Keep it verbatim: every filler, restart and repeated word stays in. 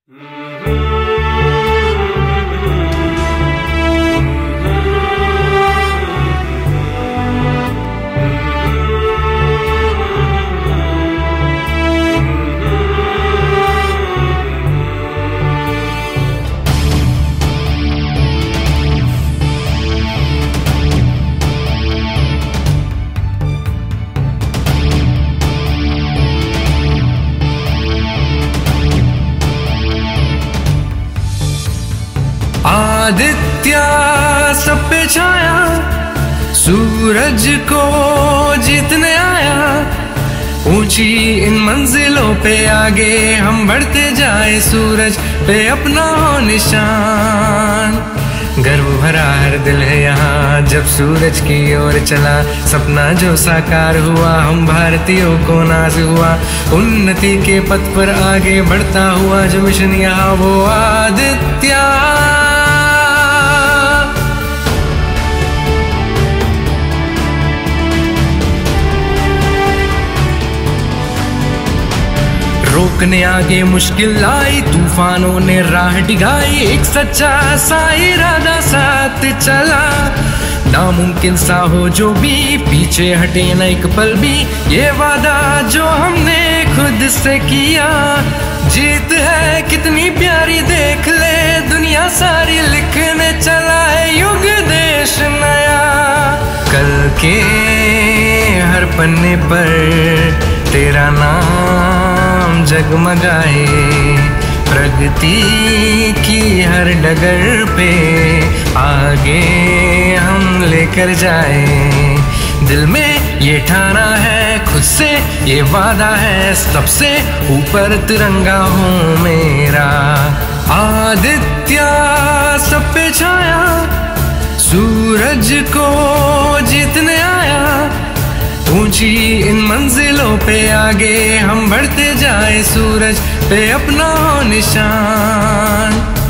आदित्य सब पे छाया, सूरज को जीतने आया। ऊंची इन मंजिलों पे आगे हम बढ़ते जाए, सूरज पे अपना हो निशान। गर्व भरा हर दिल है यहाँ जब सूरज की ओर चला, सपना जो साकार हुआ हम भारतीयों को नाज हुआ। उन्नति के पथ पर आगे बढ़ता हुआ जो मिशन यहाँ, वो आदित्य। रोकने आगे मुश्किल आई, तूफानों ने राह डिगाई, एक सच्चा सा इरादा साथ चला। नामुमकिन सा हो जो भी, पीछे हटे न एक पल भी, ये वादा जो हमने खुद से किया। जीत है कितनी प्यारी देख ले, दुनिया सारी लिखने चला है युग देश नया। कल के हर पन्ने पर तेरा नाम जगमगाए, प्रगति की हर डगर पे आगे हम लेकर जाए। दिल में ये ठाना है, खुद से ये वादा है, सबसे ऊपर तिरंगा हूँ मेरा। आदित्य सब पे छाया, सूरज को जीतने आया। ऊंची इन मंजिलों पे आगे हम बढ़ते जाए, सूरज पे अपना हो निशान।